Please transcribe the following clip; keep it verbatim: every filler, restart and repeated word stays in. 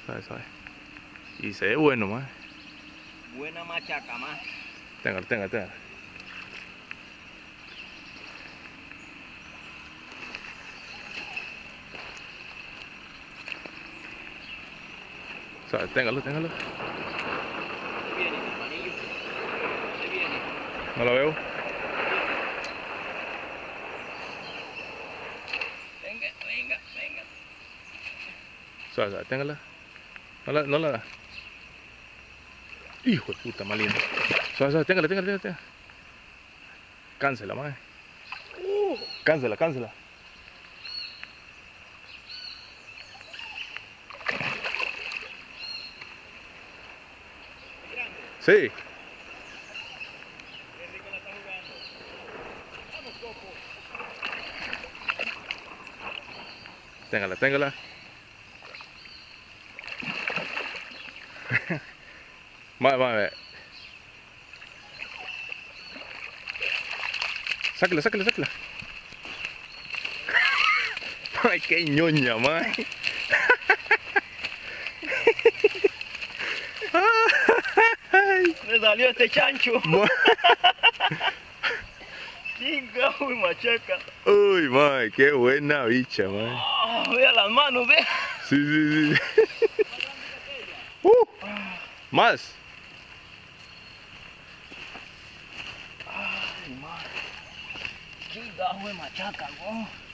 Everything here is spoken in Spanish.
Suave, suave. Y se ve bueno, más. Buena machaca, más. Téngalo, téngalo, téngalo. Suave, téngalo, téngalo. Se viene, mi hermanillo. Se viene. No lo veo. Venga, venga, venga. Suave, suave, téngala. No la, no la da. Hijo de puta, más lindo. Suave, suave, téngala, téngala, téngala, téngala. Cáncela, más. Uh, Cáncela, cáncela. grande. Sí. Qué rico la está jugando. Vamos, Coco. Téngala, téngala. Vale, vale. Sáquela, sáquela, sáquela. Ay, qué ñoña, man. Me salió este chancho. Ma- Chinga, uy, machaca. Uy, man, qué buena bicha, man. Oh, vea las manos, vea. Sí, sí, sí. Uh, más. Ay, madre. Chinga, uy, machaca, ¿no?